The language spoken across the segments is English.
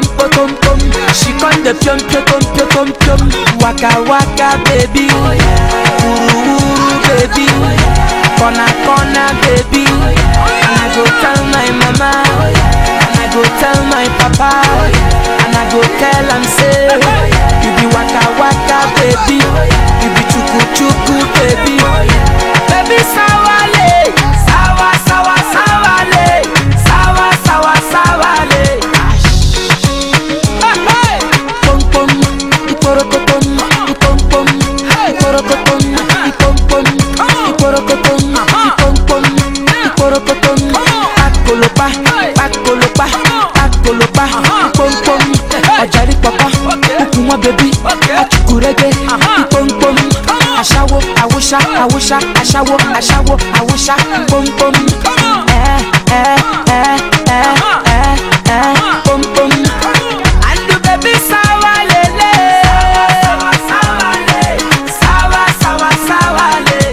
potom pom. She come the pium pium pium. Waka waka baby, uru uru baby, corner corner baby. And I go tell my mama, and I go tell my papa, and I go tell am say, you be waka waka baby, you be chuku chuku baby, baby sawale, sawa sawa sawale, sawa sawa sawale. Pom pom, iporokotom, ipom pom, iporokotom, ipom pom, iporokotom, ipom pom, iporokotom. Pakolopa, pakolopa, pakolopa, ipom pom. Ojari papa, ukuma baby, achukurege, ipom pom. Ashawo, awusha, awusha, ashawo, ashawo, awusha, ipom pom. Pom pom. And the baby sawa lele, sawa le, sawa sawa sawa le.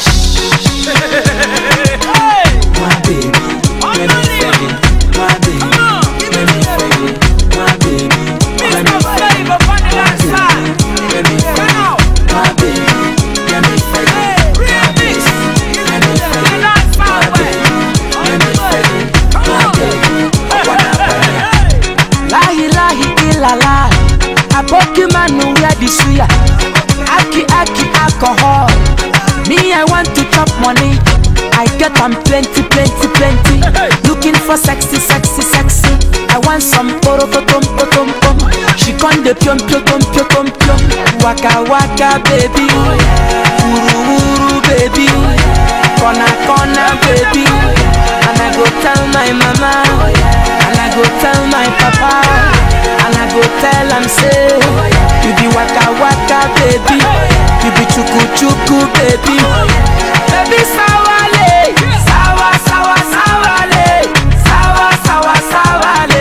My baby, let me feel it. My baby, let me feel it. My baby, let me feel it. Let me feel it. My baby, let me feel it. My baby, let me feel it. My baby, let me feel it. My baby, I wanna feel it. Lahi lahi ilala, aboki manu where the suya. Aki aki alcohol. Me I want to chop money. I get them plenty plenty plenty. Looking for sexy sexy sexy. I want some poro potom potom pom. She con the pium pium pium pium. Waka waka baby, uru uru baby, corner corner baby. And I go tell my mama, and I go tell my papa, and I go tell am say, you be waka waka baby, you be chuku chuku baby, baby sawale, sawa sawa sawale, sawa sawa sawale.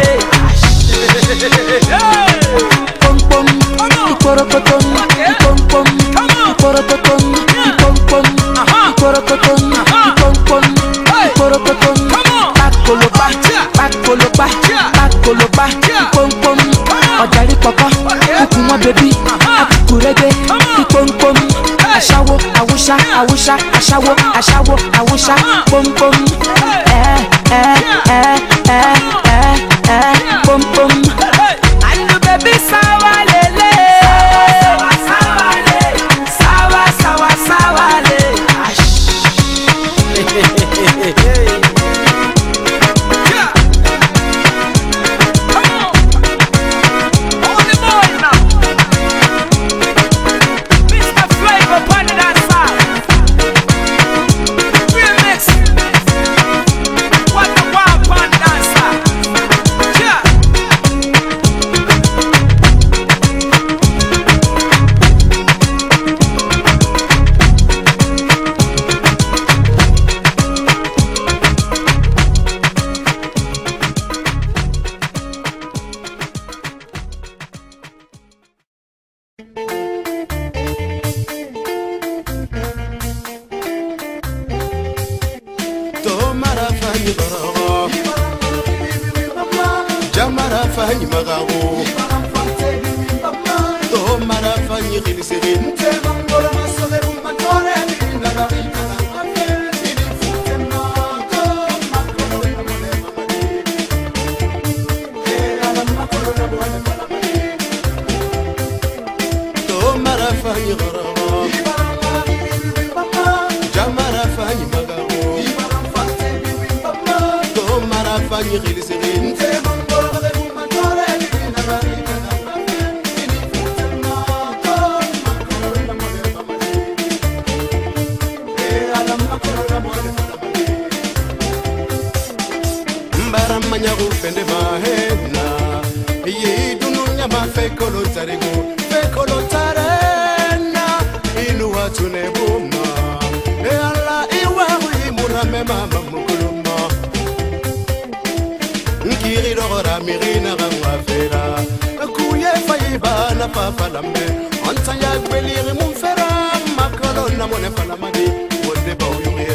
Pom pom, iporokotom, ipom pom, iporokotom, ipom pom, iporokotom, ipom pom, iporokotom. Pakolopa, pakolopa, pakolopa, ipom pom. Ojari papa, ukuma baby, akukurege, ipom pom. Ashawo, awusha, awusha, ashawo, ashawo, awusha, pom pom. Pom pom. And the baby sawa lele, sawa le, sawa sawa sawa le.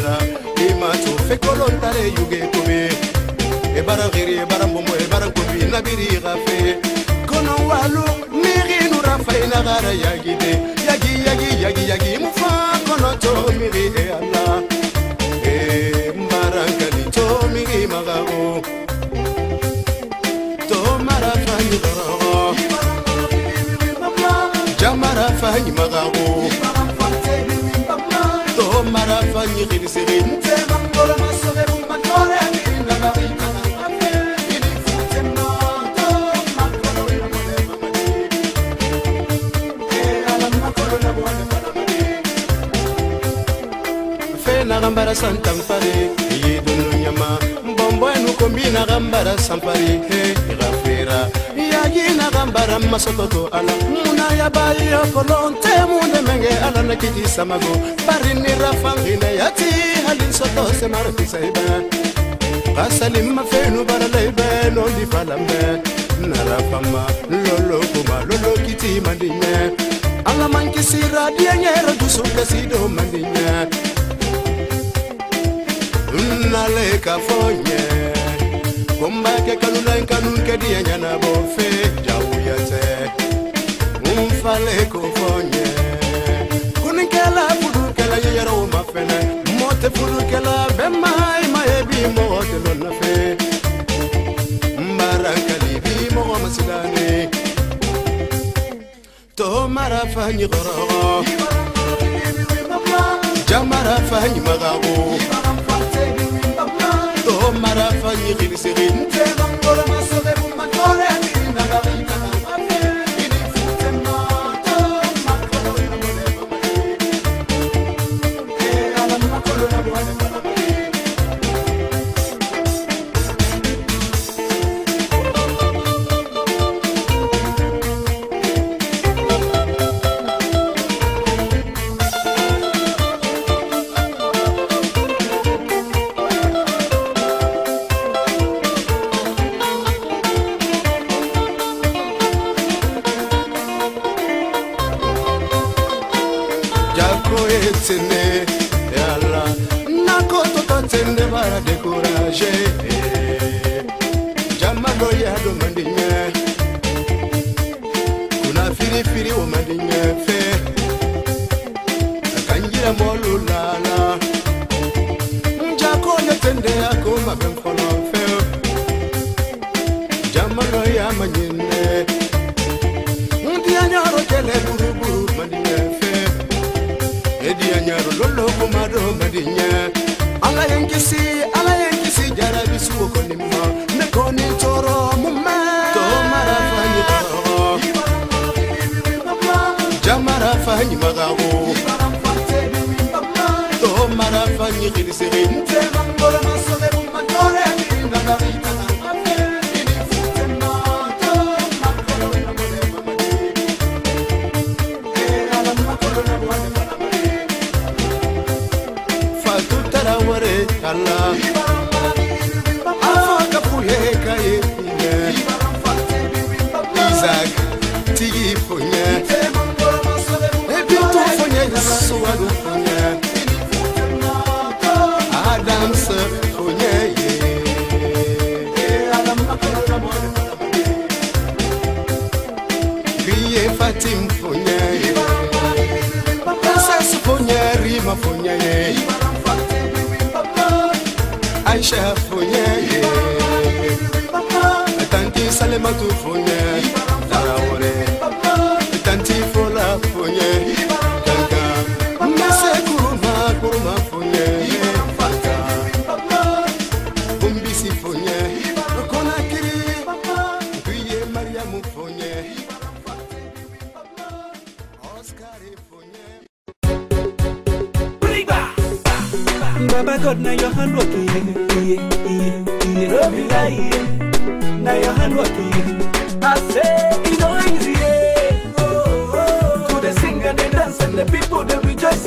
Fekolo ntare yuge kobe e bara giri e bara mbomo e bara kobi nabiri rafe kono walu miri nu rafa ina gara yagide yagi mufa kono to miri e Allah mbarakali to miri magago to marafa ni goro jamara fa ni magago to marafa ni gilisirin mangolo masore mangole na barika Nagambara santampare yidunu nyama mbombo enu kombina gambara sampare he rafera yagi nagambara masototo ala muna ya bayi kolonte munde menge ala nakiti samago barini rafangine yati halin soto se marti saiba qasalim mafenu baralaibe no di falambe narafama lolo kuma lolo kiti mandinya ala mankisira dianyera dusuka sido mandinya Nale kafonye Komba ke kanuna kanun ke dia nyana bofe Jawuyate Umfale kofonye Kunikela fudu kela yero mafene Mote fudu kela bemai maebi mote lona fe Mbarakali bi mo masidane To marafanyi goro Jamara fanyi magago to marafa ni gilisirin te mangolo masore mangole ni na barika ini futema to makolo na mole e ala makolo na mole Tene yalla nakoto tende bara décourager jamalo ya do mandinya kuna firi o mandinya fe kanjira molulala njako tende yako mabem kono fe jamalo ya manyine ndianyaro tele buru mandinya fe Edia nyaro lolo kumado madinya ala yankisi jarabi suko konima ne koni toro mumme to marafanyi toro jamara fanyi magago to marafanyi gilisirin te mangolo masole mangole na barika Allah Afaka puye kaye Isaac Tigi fonye Ebito fonye Suwago fonye Adams fonye Kriye Fatim fonye Princess fonye Rima fonye Aisha fonye Tanti Salematu fonye Tarawore Tanti Fola fonye Kanka Mese kuruma fonye Faka Bumbisi fonye Konakiri Kuye Mariamu fonye Oscar fonye Baba God, now your hand working, Don't be lying, now your hand working. I say it's not easy, To the singer, the dance, and the people they rejoice,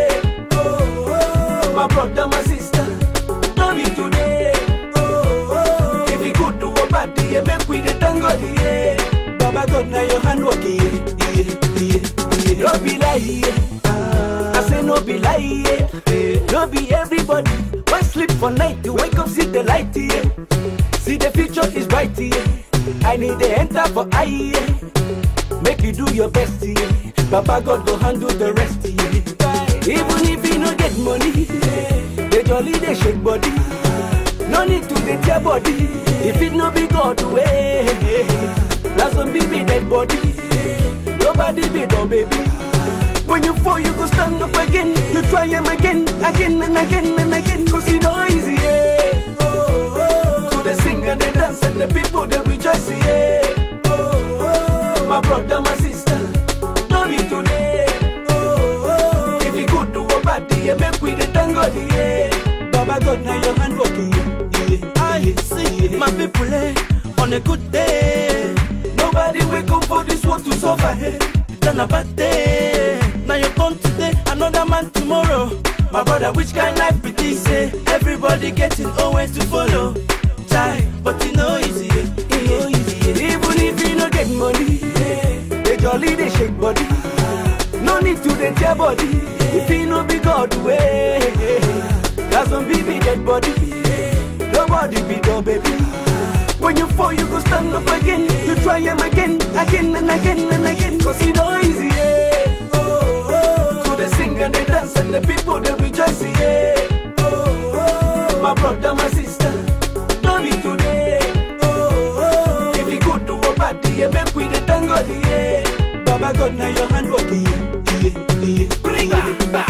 My brother, my sister, love you today. If you could do a party, make we the tango, Baba God, now your hand working, Don't be lying. I say no be lie, no be everybody. Why sleep for night? You wake up, see the light here. See the future is bright here. I need the enter for I. Make you do your best, yeah. Papa God go handle the rest, yeah. Even if you no get money, they jolly they shake body. No need to get your body. If it no be God way, that's some baby dead body. Nobody be no baby. When you fall, you go stand up again. You try him again, again and again and again. Cause it's not easy, yeah. So they sing and they dance and the people they rejoice, yeah. My brother, my sister, don't be today. If you go to a party, you make with the tango, yeah. Baba God, now your hand working, yeah. I see my people on a good day. Nobody wake up for this world to suffer, hey. Then a bad day. Now you're gone today, another man tomorrow. My brother, which kind life be this? Everybody getting always to follow. Try, but you know easy, even if you don't get money, they jolly they shake body. No need to get your body. If you know be God way, that's some baby dead body. Nobody be no baby. When you fall, you go stand up again. You try him again, again and again and again. Cause it's not easy, yeah. So they sing and they dance and the people they rejoice, yeah. My brother, my sister, don't be today. If you go to a party, you make with the tango, yeah. Baba God, now your hand working, yeah. Bring it back.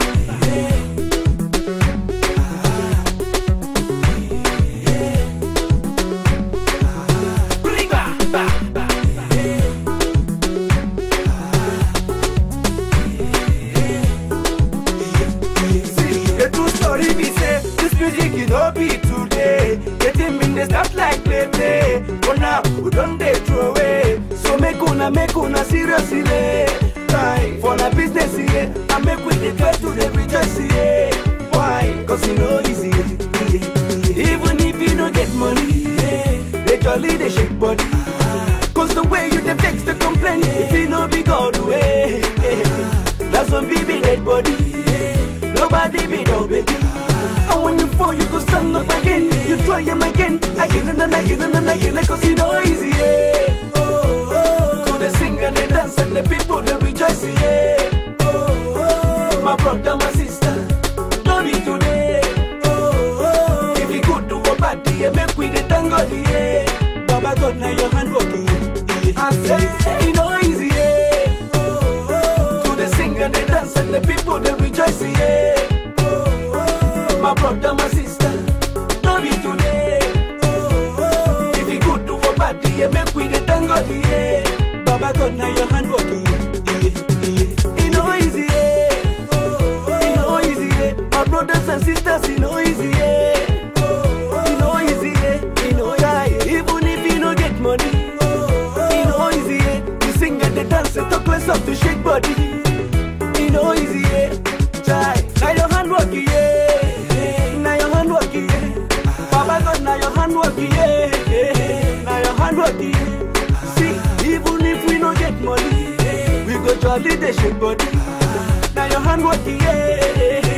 Be today, getting in the start like play. But now we don't they throw away. So make una seriously. Right. For the business here, I make with the try to the rejoice here. Why? Cause you know easy. Even if you don't get money, they jolly they shake body. Cause the way you the vex the complain, if you know be God way, that's when baby dead body. Nobody be no baby. And when you fall, you go stand up again. You try him again, again and again and again. Cause it's not easy, yeah. So they sing and they dance and the people they rejoice, yeah. My brother, my sister, don't be today. If you go to a party, you make with the tango, yeah. Baba God, now your hand working, yeah. I say, it's not easy, yeah. So they sing and they dance and the people they rejoice, yeah. My brother, my sister, don't be today. If you go to a party, you make with the tango, yeah. Baba God, now your hand working, yeah. It's not easy, yeah. It's not easy, yeah. My brothers and sisters, it's not easy, yeah. It's not easy, yeah. It's not easy, even if you don't get money. It's not easy, yeah. You sing and they dance and talk less up to shake body. It's not easy, yeah. Try, now your hand working, yeah. Baba God, now your hand working, yeah. Now your hand working, yeah. See, even if we don't get money, we go jolly the shake body. Now your hand working, yeah.